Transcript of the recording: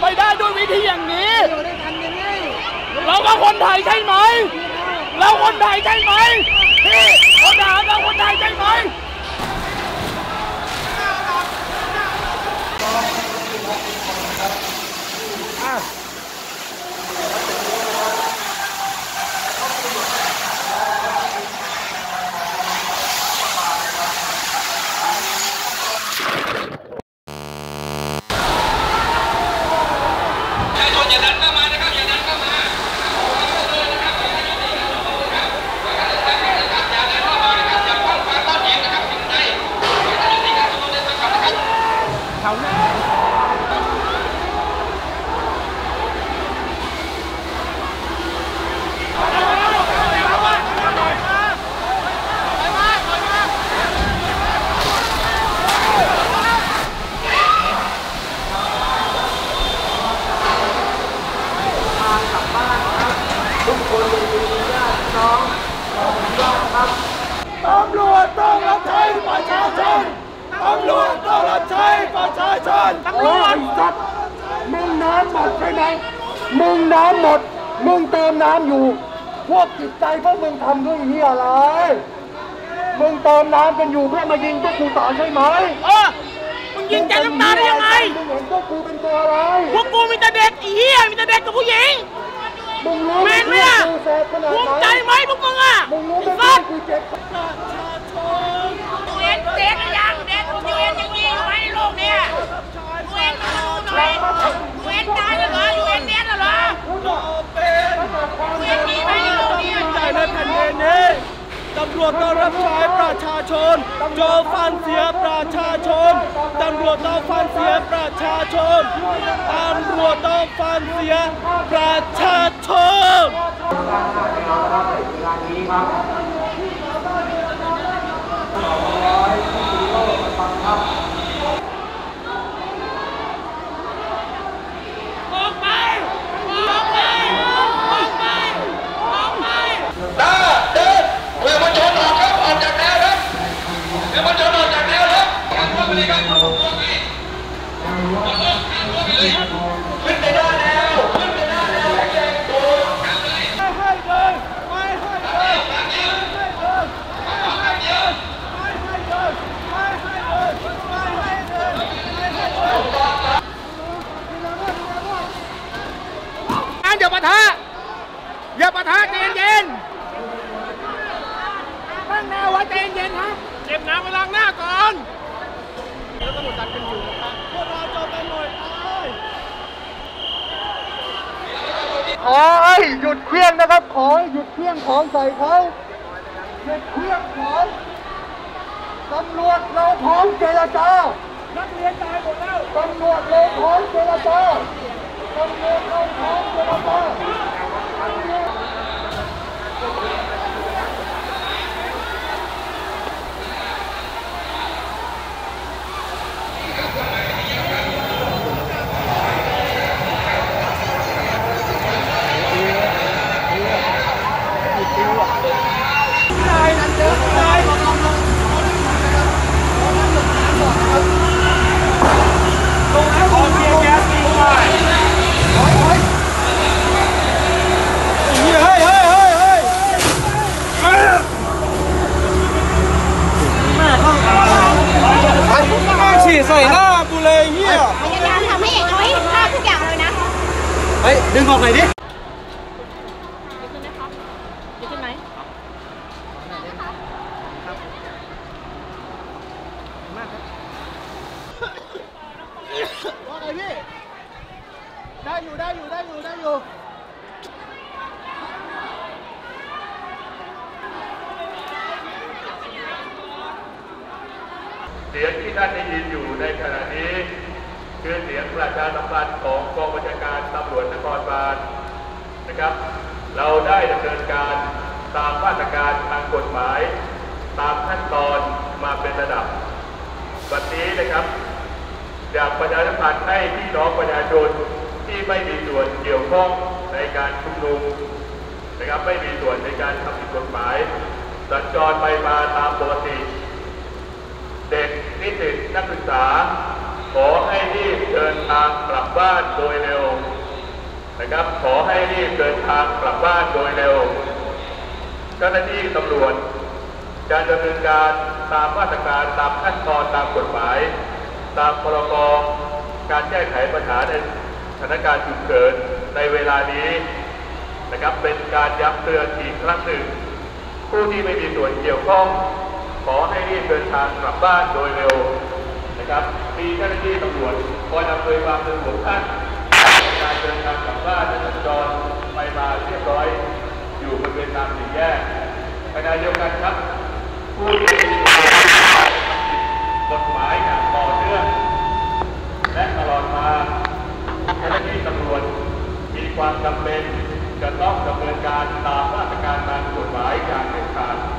ไปได้ด้วยวิธีอย่างนี้เราก็คนไทยใช่ไหมเราคนไทยใช่ไหมพี่คนทหารเราคนไทยใช่ไหมตำรวจต้องรับใช้ประชาชนตำรวจต้องรับใช้ประชาชนตำรวจสัตว์มึงน้ำหมดใช่ไหมมึงน้ำหมดมึงเติมน้ำอยู่พวกจิตใจพวกมึงทำด้วยเหี้ยอะไรมึงเติมน้ำกันอยู่เพื่อมายิงพวกกูต่อใช่ไหมมึงยิงแกน้ำตาได้ยังไงมึงเห็นพวกกูเป็นตัวอะไรพวกกูมีแต่เด็กเหี้ยมีแต่เด็กกับผู้หญิงมึงรู้ไหมล่ะภูมิใจไหมพวกมึงอ่ะมึงรู้ไหมกูเจ็บประชาชนเด็กเด็กยังเด็กยูเอ็นยังยิงอยู่ไหมในโลกเนี่ยยูเอ็นมาดูหน่อยยูเอ็นตายแล้วเหรอยูเอ็นเด็ดแล้วเหรอยูเอ็นมีไหมในโลกนี้ใจในแผ่นดินนี้ตำรวจต้องรับใช้ประชาชนโจฟันเสียประชาชนตำรวจต้องฟันเสียประชาชนตำรวจต้องฟันเสียประชาชนออกไปออกไปออกไปออกไปเดินเรือมันชนออกครับออกจากแนวครับเรือมันชนออกจากแนวครับการเข้าไปเลยครับขึ้นไปด้านแนวขึ้นไปด้านแนวแข็งๆตัวไม่ให้เลยไม่ให้เลยไม่ให้เลยไม่ให้เลยไม่ให้เลยไม่ให้เลยไม่ให้เลยไม่ให้เลยอย่าปะทะอย่าปะทะใจเย็นตั้งแนวไว้ใจเย็นครับเก็บน้ำไปล้างหน้าก่อนแล้วตำรวจดันกันอยู่นะครับพวกเราจบไปหน่อยขอให้หยุดเครื่องนะครับขอหยุดเครื่องของใส่เขาหยุดเครื่องของตำรวจเราพร้อมเจรจานักเรียนตายหมดแล้วตำรวจเราพร้อมเจรจาตำรวจเราพร้อมเจรจาใส่หน้ากูเลยเงี้ยพยายามทำให้เขาให้เห็นภาพทุกอย่างเลยนะเฮ้ยดึงออกหน่อยดิยกขึ้นไหมครับยกขึ้นไหมมากครับว่าไงพี่ได้อยู่ได้อยู่ได้อยู่ได้อยู่เสียงที่ท่านได้ยินอยู่ในขณะนี้คือเสียงประชาสัมพันธ์ของกองบัญชาการตำรวจนครบาลนะครับเราได้ดำเนินการตามมาตรการทางกฎหมายตามขั้นตอนมาเป็นระดับวันนี้นะครับอยากประชาสัมพันธ์ให้พี่น้องประชาชนที่ไม่มีส่วนเกี่ยวข้องในการชุมนุมนะครับไม่มีส่วนในการทำผิดกฎหมายสัญจรไปมาตามปกติเด็กนิสิตนักศึกษาขอให้รีบเดินทางกลับบ้านโดยเร็วนะครับขอให้รีบเดินทางกลับบ้านโดยเร็วเจ้าหน้าที่ตำรวจจะดำเนินการตามมาตรการตามขั้นตอนตามกฎหมายตามพรบการแก้ไขปัญหาในสถานการณ์ฉุกเฉินในเวลานี้นะครับเป็นการย้ำเตือนอีกครั้งหนึ่งผู้ที่ไม่มีส่วนเกี่ยวข้องขอให้รีบเดินทางกลับบ้านโดยเร็วนะครับมีเจ้าหน้าที่ตำรวจคอยอำนวยความสะดวกท่านการเดินทางกลับบ้านและสัญจรไปมาเรียบร้อยอยู่บริเวณตามสี่แยกขณะเดียวกันครับผู้ที่มีกฎหมายอย่างต่อเนื่องและตลอดมาเจ้าหน้าที่ตำรวจมีความจำเป็นจะต้องดำเนินการตามมาตรการทางกฎหมายอย่างเด็ดขาด